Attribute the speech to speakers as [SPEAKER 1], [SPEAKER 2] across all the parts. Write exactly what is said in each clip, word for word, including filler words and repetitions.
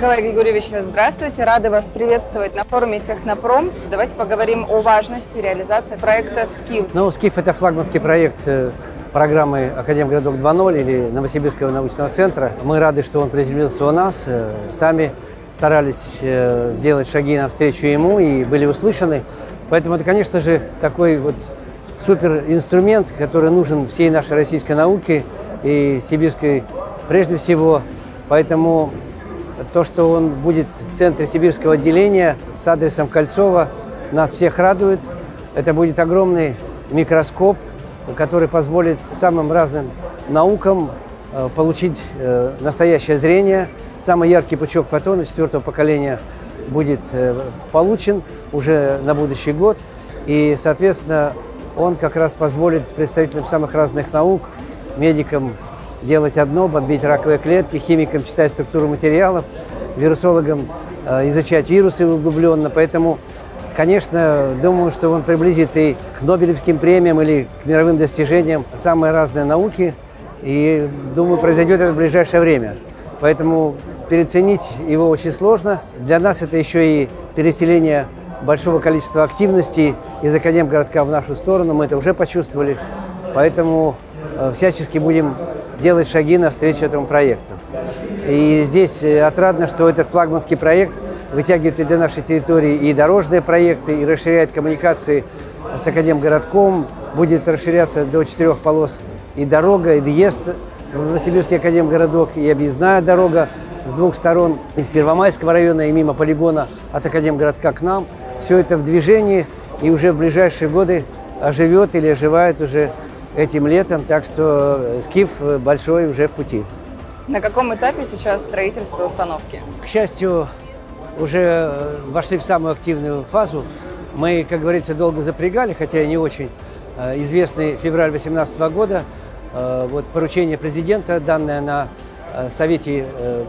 [SPEAKER 1] Николай Григорьевич, здравствуйте. Рады вас приветствовать на форуме Технопром. Давайте поговорим о важности реализации проекта «Скиф».
[SPEAKER 2] Ну, «Скиф» – это флагманский проект программы «Академгородок два ноль» или Новосибирского научного центра. Мы рады, что он приземлился у нас. Сами старались сделать шаги навстречу ему и были услышаны. Поэтому это, конечно же, такой вот суперинструмент, который нужен всей нашей российской науке и сибирской прежде всего. Поэтому то, что он будет в центре сибирского отделения с адресом Кольцова, нас всех радует. Это будет огромный микроскоп, который позволит самым разным наукам получить настоящее зрение. Самый яркий пучок фотона четвертого поколения будет получен уже на будущий год. И, соответственно, он как раз позволит представителям самых разных наук, медикам делать одно, бомбить раковые клетки, химикам читать структуру материалов, вирусологам э, изучать вирусы углубленно. Поэтому, конечно, думаю, что он приблизит и к Нобелевским премиям или к мировым достижениям самые разные науки. И, думаю, произойдет это в ближайшее время. Поэтому переоценить его очень сложно. Для нас это еще и переселение большого количества активностей из Академгородка в нашу сторону. Мы это уже почувствовали. Поэтому э, всячески будем делать шаги навстречу этому проекту. И здесь отрадно, что этот флагманский проект вытягивает и для нашей территории и дорожные проекты, и расширяет коммуникации с Академгородком. Будет расширяться до четырех полос и дорога, и въезд в Новосибирский Академгородок, и объездная дорога с двух сторон, из Первомайского района и мимо полигона от Академгородка к нам. Все это в движении и уже в ближайшие годы оживет или оживает уже этим летом, так что «Скиф» большой уже в пути.
[SPEAKER 1] На каком этапе сейчас строительство установки?
[SPEAKER 2] К счастью, уже вошли в самую активную фазу. Мы, как говорится, долго запрягали, хотя и не очень. Известный февраль две тысячи восемнадцатого года, вот поручение президента, данное на Совете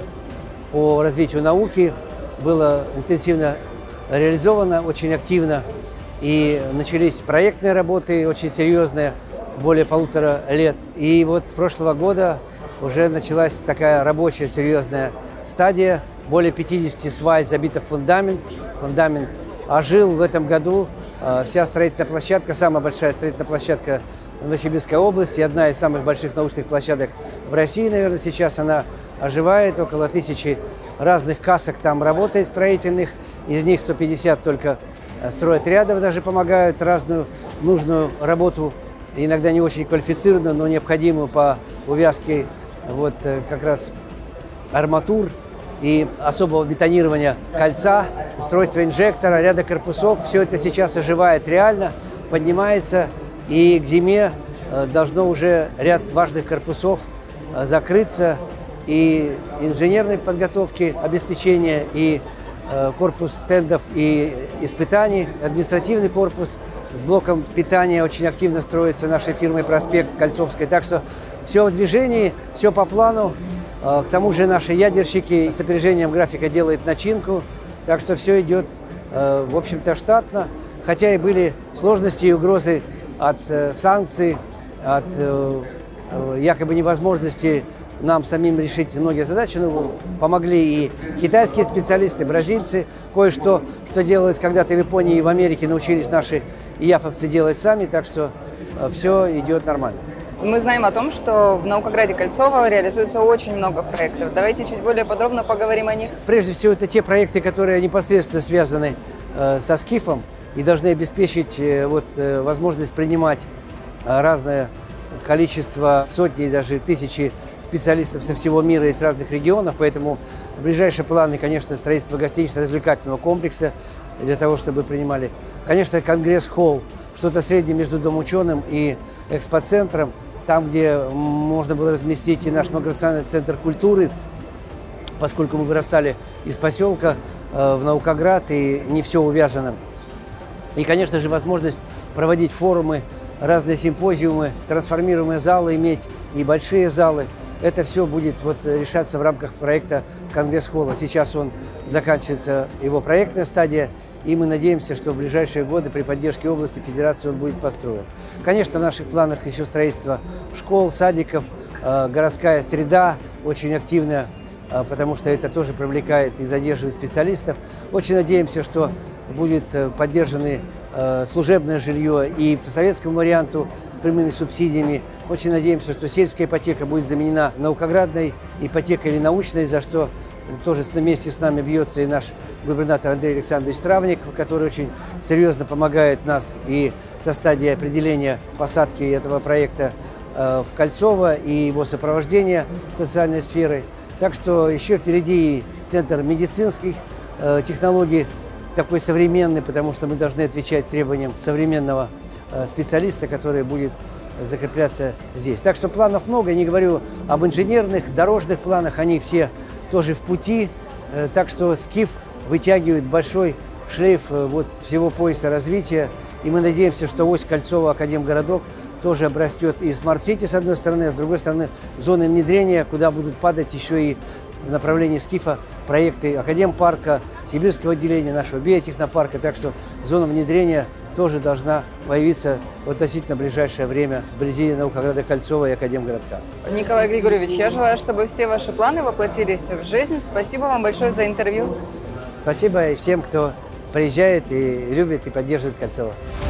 [SPEAKER 2] по развитию науки, было интенсивно реализовано, очень активно. И начались проектные работы, очень серьезные, более полутора лет. И вот с прошлого года уже началась такая рабочая, серьезная стадия. Более пятидесяти свай забито в фундамент. Фундамент ожил в этом году. Вся строительная площадка, самая большая строительная площадка Новосибирской области, одна из самых больших научных площадок в России, наверное, сейчас она оживает. Около тысячи разных касок там работает строительных. Из них сто пятьдесят только стройотрядов даже помогают разную нужную работу, иногда не очень квалифицированную, но необходимую по увязке вот как раз арматур и особого бетонирования кольца, устройства инжектора, ряда корпусов. Все это сейчас оживает реально, поднимается, и к зиме должно уже ряд важных корпусов закрыться, и инженерной подготовки, обеспечения, и корпус стендов и испытаний, административный корпус с блоком питания очень активно строится нашей фирмой «Проспект» Кольцовской. Так что все в движении, все по плану. К тому же наши ядерщики с опережением графика делают начинку. Так что все идет, в общем-то, штатно. Хотя и были сложности и угрозы от санкций, от якобы невозможности нам самим решить многие задачи. Ну, помогли и китайские специалисты, бразильцы. Кое-что, что делалось когда-то в Японии и в Америке, научились наши ияфовцы делать сами. Так что все идет нормально.
[SPEAKER 1] Мы знаем о том, что в Наукограде Кольцово реализуется очень много проектов. Давайте чуть более подробно поговорим о них.
[SPEAKER 2] Прежде всего, это те проекты, которые непосредственно связаны э, со «Скифом и должны обеспечить э, вот, э, возможность принимать э, разное количество, сотни, даже тысячи специалистов со всего мира и с разных регионов. Поэтому ближайшие планы, конечно, строительство гостинично-развлекательного комплекса для того, чтобы принимали. Конечно, конгресс-холл, что-то среднее между Домом ученым и экспоцентром, там, где можно было разместить и наш многонациональный центр культуры, поскольку мы вырастали из поселка э, в Наукоград, и не все увязано. И, конечно же, возможность проводить форумы, разные симпозиумы, трансформируемые залы иметь и большие залы. Это все будет вот решаться в рамках проекта Конгресс-холла. Сейчас он заканчивается, его проектная стадия, и мы надеемся, что в ближайшие годы при поддержке области, федерации он будет построен. Конечно, в наших планах еще строительство школ, садиков, э, городская среда очень активная потому что это тоже привлекает и задерживает специалистов. Очень надеемся, что будет поддержаны служебное жилье и по советскому варианту с прямыми субсидиями. Очень надеемся, что сельская ипотека будет заменена наукоградной ипотекой или научной, за что тоже вместе с нами бьется и наш губернатор Андрей Александрович Травник, который очень серьезно помогает нас и со стадии определения посадки этого проекта в Кольцово и его сопровождения социальной сферой. Так что еще впереди центр медицинских технологий, такой современный, потому что мы должны отвечать требованиям современного специалиста, который будет закрепляться здесь. Так что планов много, я не говорю об инженерных, дорожных планах, они все тоже в пути. Так что СКИФ вытягивает большой шлейф вот всего пояса развития, и мы надеемся, что ось Кольцово Академгородок тоже обрастет и смарт-сити с одной стороны, а с другой стороны зоны внедрения, куда будут падать еще и в направлении СКИФа проекты Академпарка, Сибирского отделения, нашего биотехнопарка. Так что зона внедрения тоже должна появиться в относительно ближайшее время вблизи Наукограда Кольцова и Академгородка.
[SPEAKER 1] Николай Григорьевич, я желаю, чтобы все ваши планы воплотились в жизнь. Спасибо вам большое за интервью.
[SPEAKER 2] Спасибо и всем, кто приезжает и любит и поддерживает Кольцово.